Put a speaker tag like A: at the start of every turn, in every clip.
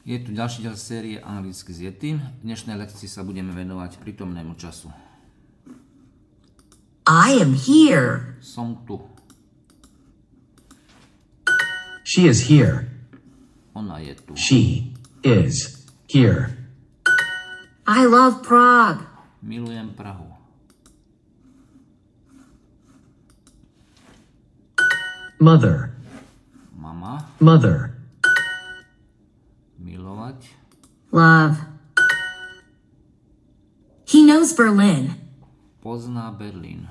A: Je tu ďalší diel série anglicky s Yetim. V dnešnej lekcii sa budeme venovať prítomnému času.
B: I am here.
A: Som tu.
C: She is here.
A: Ona je tu.
C: She is here.
B: I love Prague.
A: Milujem Prahu.
C: Mother.
A: Mama.
C: Mother.
A: Milovať.
B: Love. He knows Berlin.
A: Pozná Berlín.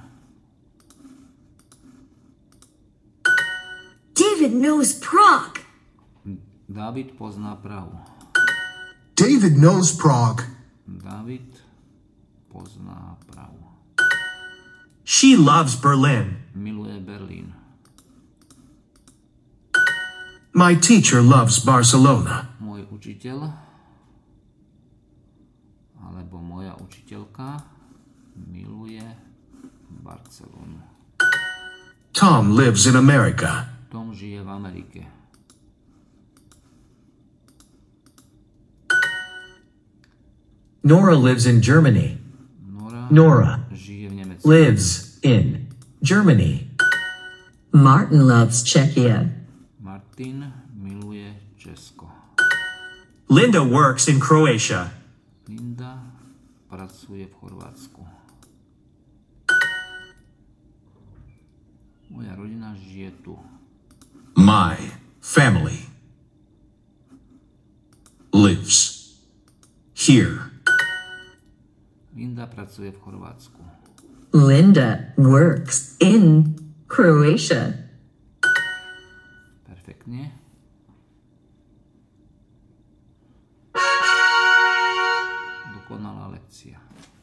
B: David knows Prague.
A: David pozná Prahu.
D: David knows Prague.
A: David pozná Prahu.
D: She loves Berlin.
A: Miluje Berlín.
D: My teacher loves Barcelona.
A: Môj učiteľ alebo moja učiteľka miluje Barcelonu.
D: Tom lives in America.
A: Tom žije v Amerike.
C: Nora lives in Germany. Nora
A: žije v Nemecku.
C: lives in Germany.
B: Martin loves Czechia.
A: Martin miluje Česko.
D: Linda works in Croatia.
A: Linda pracuje v Chorvátsku. Moja rodina žije tu.
D: My family lives here.
A: Linda pracuje v Chorvátsku.
B: Linda works in Croatia.
A: Perfektne. Dokonalá lekcia.